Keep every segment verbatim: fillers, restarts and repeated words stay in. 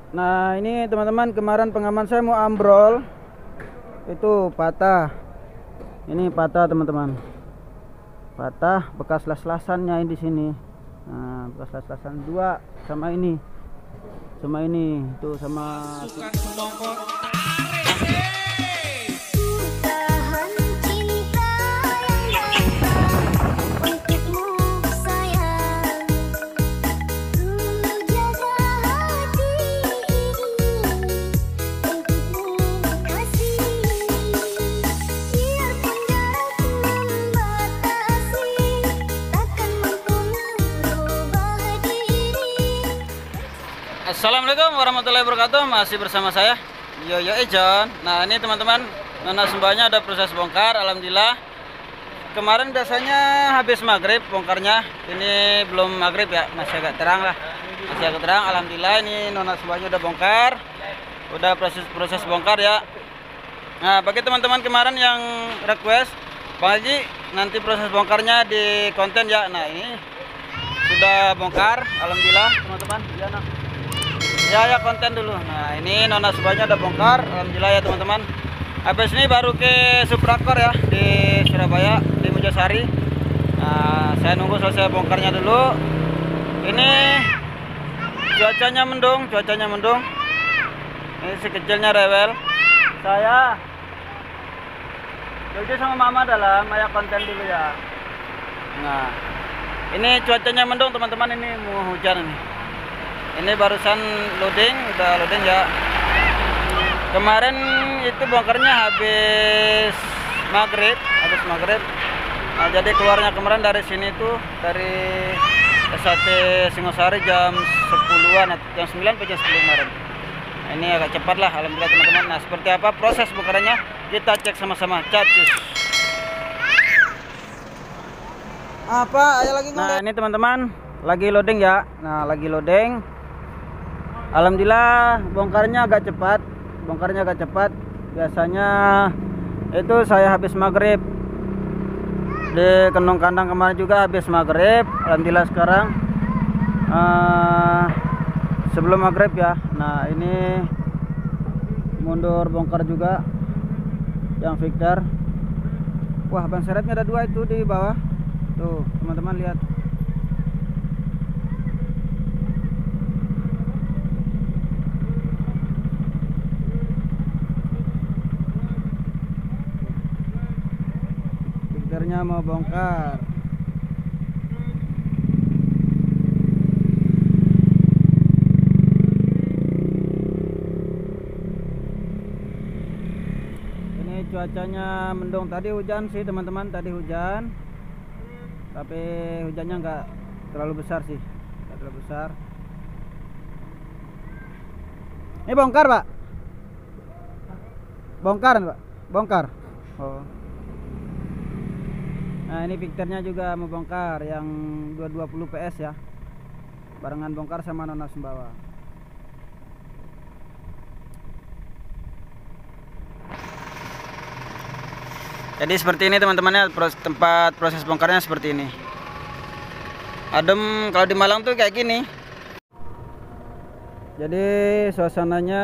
Nah ini teman-teman, kemarin pengaman saya mau ambrol, itu patah. Ini patah teman-teman, patah bekas las-lasannya di sini. Nah, bekas las-lasan dua sama ini, sama ini tuh sama. Assalamualaikum warahmatullahi wabarakatuh. Masih bersama saya Yoyo Ejon. Nah ini teman-teman, Nona Sembahnya ada proses bongkar. Alhamdulillah. Kemarin biasanya habis maghrib bongkarnya. Ini belum maghrib ya, masih agak terang lah. Masih agak terang. Alhamdulillah ini Nona Sembahnya udah bongkar. Udah proses-proses bongkar ya. Nah bagi teman-teman kemarin yang request, Bang Haji nanti proses bongkarnya di konten ya. Nah ini sudah bongkar. Alhamdulillah teman-teman. Ya nah. Ya ya konten dulu. Nah ini Nona Sembahnya udah bongkar. Alhamdulillah ya teman-teman. Habis ini baru ke Suprakor ya di Surabaya, di Mojosari. Nah saya nunggu selesai bongkarnya dulu. Ini cuacanya mendung, cuacanya mendung. Ini si kecilnya rewel. Saya Jojo sama Mama dalam maya konten dulu ya. Nah ini cuacanya mendung teman-teman, ini mau hujan ini. Ini barusan loading, udah loading ya. Kemarin itu bongkarnya habis maghrib, habis maghrib. Nah, jadi keluarnya kemarin dari sini tuh dari S H T Singosari jam sepuluhan, jam sembilan atau jam sepuluh kemarin. Nah, ini agak cepat lah, alhamdulillah teman-teman. Nah seperti apa proses bongkarannya kita cek sama-sama. Cacus. Apa? Ayo lagi. Nah ini teman-teman lagi loading ya. Nah lagi loading. Alhamdulillah bongkarnya agak cepat, bongkarnya agak cepat. Biasanya itu saya habis maghrib di Kendong Kandang, kemarin juga habis maghrib. Alhamdulillah sekarang uh, sebelum maghrib ya. Nah ini mundur bongkar juga yang Victor. Wah ban seretnya ada dua itu di bawah tuh teman-teman lihat. Victornya mau bongkar. Ini cuacanya mendung, tadi hujan sih teman-teman, tadi hujan. Tapi hujannya nggak terlalu besar sih, nggak terlalu besar. Ini bongkar Pak, bongkar Pak, bongkar. Oh. Nah ini Victornya juga mau bongkar yang dua ratus dua puluh P S ya, barengan bongkar sama Nona Sembahnya. Jadi seperti ini teman-temannya, tempat proses bongkarnya seperti ini. Adem, kalau di Malang tuh kayak gini. Jadi suasananya,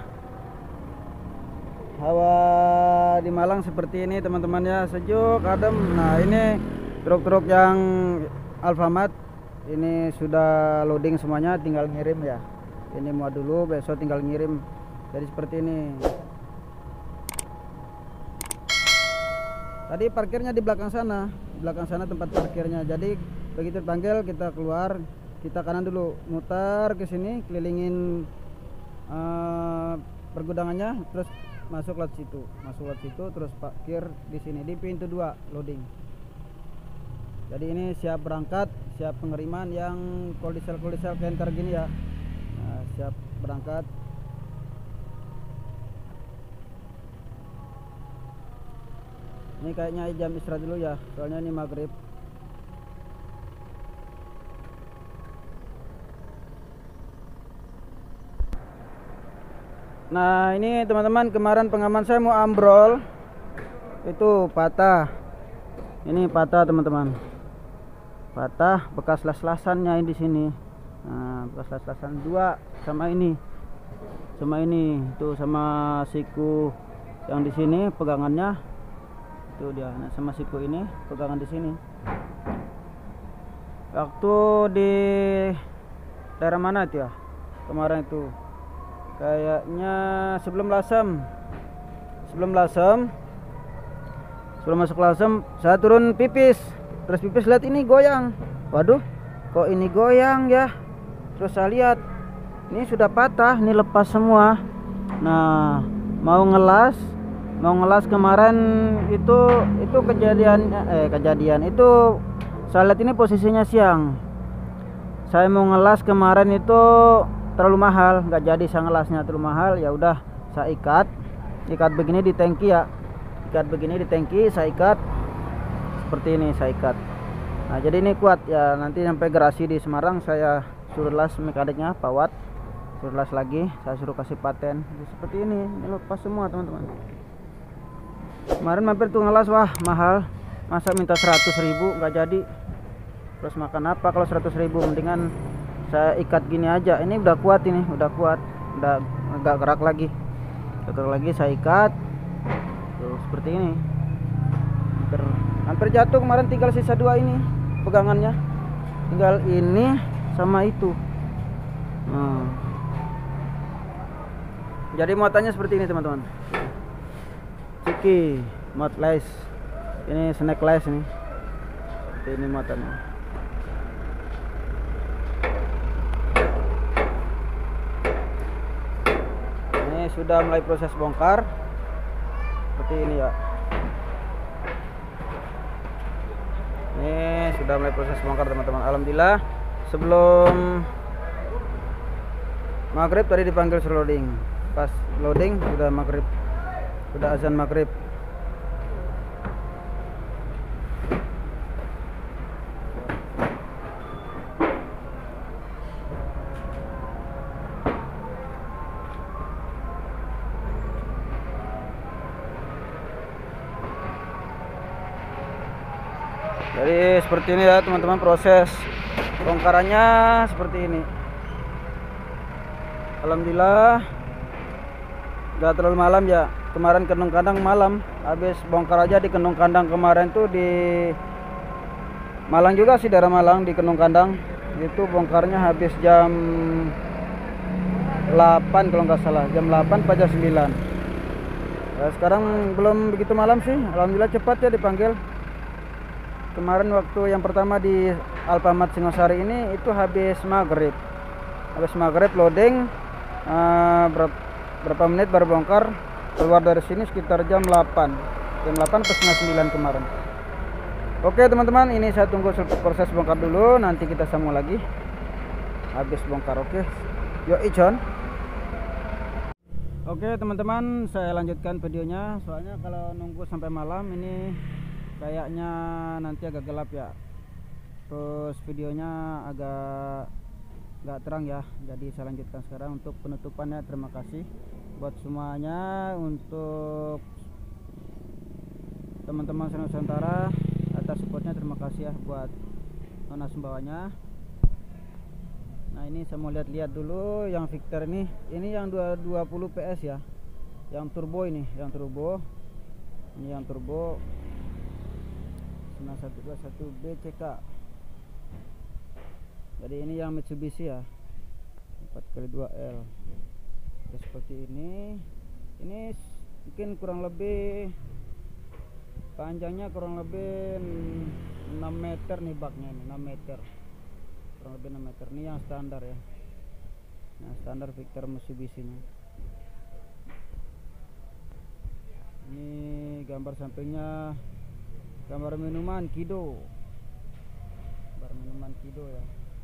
hawa di Malang seperti ini teman-temannya, sejuk, adem. Nah ini truk-truk yang Alfamart ini sudah loading semuanya, tinggal ngirim ya. Ini muat dulu, besok tinggal ngirim. Jadi seperti ini. Tadi parkirnya di belakang sana, di belakang sana tempat parkirnya. Jadi begitu dipanggil kita keluar, kita kanan dulu, mutar ke sini, kelilingin uh, pergudangannya, terus masuk lewat situ, masuk lewat situ, terus parkir di sini di pintu dua loading. Jadi ini siap berangkat, siap pengiriman yang koldisel-koldisel kenter gini ya. Nah, siap berangkat. Ini kayaknya jam istirahat dulu ya, soalnya ini maghrib. Nah ini teman-teman, kemarin pengaman saya mau ambrol, itu patah. Ini patah teman-teman, patah bekas las-lasannya di sini. Nah bekas las-lasan dua sama ini, sama ini tuh, sama siku yang di sini pegangannya itu dia. Nah, sama siku ini pegangan di sini. Waktu di daerah mana itu ya kemarin itu, kayaknya sebelum lasem sebelum lasem sebelum masuk lasem saya turun pipis, terus pipis lihat ini goyang. Waduh, kok ini goyang ya. Terus saya lihat ini sudah patah, ini lepas semua. Nah, mau ngelas mau ngelas kemarin itu itu kejadian eh kejadian itu saya lihat ini posisinya siang. Saya mau ngelas kemarin itu terlalu mahal, nggak jadi saya ngelasnya, terlalu mahal. Ya udah saya ikat ikat begini di tangki ya, ikat begini di tangki, saya ikat seperti ini, saya ikat. Nah, jadi ini kuat ya. Nanti sampai garasi di Semarang saya suruh las mekaniknya Pak Wat, suruh las lagi, saya suruh kasih paten. Jadi seperti ini, ini lepas semua teman-teman. Kemarin mampir tuh ngelas, wah mahal, masa minta seratus ribu nggak jadi. Terus makan apa kalau seratus ribu, mendingan saya ikat gini aja. Ini udah kuat, ini udah kuat, udah agak gerak lagi, agak gerak lagi, saya ikat tuh seperti ini. Hampir, hampir jatuh kemarin, tinggal sisa dua ini pegangannya, tinggal ini sama itu. Nah, jadi muatannya seperti ini teman-teman. Ciki mat lace, ini snack lace ini, seperti ini muatannya. Ini sudah mulai proses bongkar seperti ini ya. Ini sudah mulai proses bongkar teman-teman. Alhamdulillah, sebelum maghrib tadi dipanggil suruh loading. Pas loading sudah maghrib, sudah azan maghrib. Jadi seperti ini ya teman-teman, proses bongkarannya seperti ini. Alhamdulillah nggak terlalu malam ya. Kemarin kendung kandang malam, habis bongkar aja di kendung kandang kemarin tuh di Malang juga sih, daerah Malang, di kendung kandang itu bongkarnya habis jam delapan kalau nggak salah, jam delapan pada jam sembilan. Nah, sekarang belum begitu malam sih, alhamdulillah cepat ya dipanggil. Kemarin waktu yang pertama di Alfamart Singosari ini itu habis maghrib, habis maghrib loading, uh, berapa, berapa menit baru bongkar. Keluar dari sini sekitar jam delapan, jam delapan ke setengah sembilan kemarin. Oke teman-teman, ini saya tunggu proses bongkar dulu, nanti kita sambung lagi habis bongkar. Oke, yuk John. Oke teman-teman, saya lanjutkan videonya, soalnya kalau nunggu sampai malam ini kayaknya nanti agak gelap ya, terus videonya agak nggak terang ya. Jadi saya lanjutkan sekarang untuk penutupannya. Terima kasih buat semuanya, untuk teman-teman Nusantara atas supportnya. Terima kasih ya buat Nona Sembawanya. Nah, ini saya mau lihat-lihat dulu yang Victor ini, ini yang dua ratus dua puluh P S ya, yang turbo ini, yang turbo ini, yang turbo satu dua satu B C K. Jadi ini yang Mitsubishi ya, empat kali dua L. Terus seperti ini. Ini mungkin kurang lebih panjangnya kurang lebih enam meter nih baknya, ini enam meter, kurang lebih enam meter. Ini yang standar ya, nah standar Victor Mitsubishi nya. Ini gambar sampingnya, gambar minuman Kido, gambar minuman Kido ya.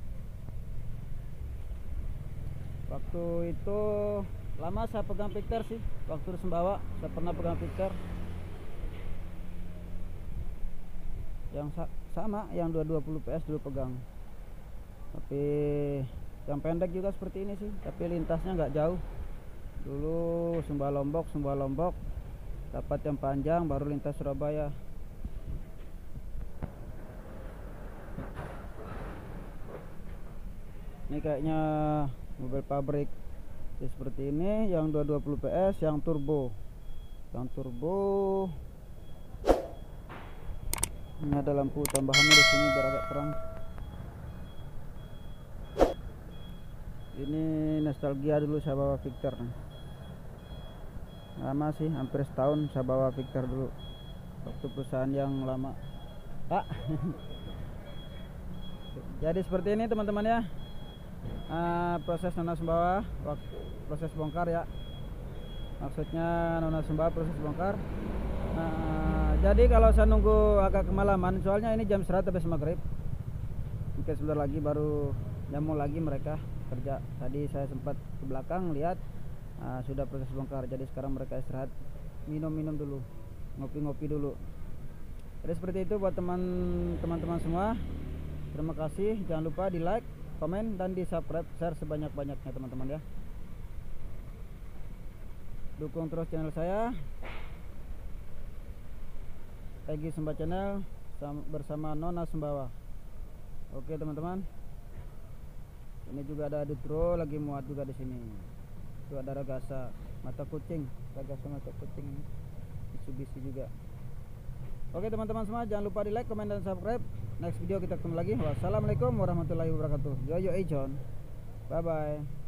Waktu itu lama saya pegang Victor sih, waktu di Sumbawa saya pernah pegang Victor yang sa sama, yang dua ratus dua puluh P S dulu pegang. Tapi yang pendek juga seperti ini sih, tapi lintasnya nggak jauh. Dulu Sumba Lombok, Sumba Lombok dapat yang panjang, baru lintas Surabaya. Ini kayaknya mobil pabrik Jadi seperti ini, yang dua ratus dua puluh P S, yang turbo. Yang turbo ini ada lampu tambahannya di sini biar agak terang. Ini nostalgia, dulu saya bawa Victor. Lama sih, hampir setahun saya bawa Victor dulu. Waktu perusahaan yang lama. Pak. Jadi seperti ini teman-teman ya. Uh, proses Nona Sumbawa, waktu proses bongkar ya. Maksudnya Nona Sumbawa proses bongkar. Nah, jadi kalau saya nunggu agak kemalaman, soalnya ini jam istirahat habis maghrib. Mungkin sebentar lagi baru nyambung lagi mereka kerja. Tadi saya sempat ke belakang lihat uh, sudah proses bongkar. Jadi sekarang mereka istirahat, minum-minum dulu, ngopi-ngopi dulu. Jadi seperti itu buat teman-teman semua. Terima kasih. Jangan lupa di like, komen, dan di subscribe, share sebanyak-banyaknya teman-teman ya. Dukung terus channel saya, Egy Sumba Channel, bersama Nona Sumbawa. Oke teman-teman. Ini juga ada Ditro lagi muat juga di sini. Itu ada Ragasa mata kucing, Ragasa mata kucing ini. Mitsubishi juga. Oke teman-teman semua, jangan lupa di like, komen, dan subscribe. Next video kita ketemu lagi. Wassalamualaikum warahmatullahi wabarakatuh. Yo yo Ejon. Bye bye.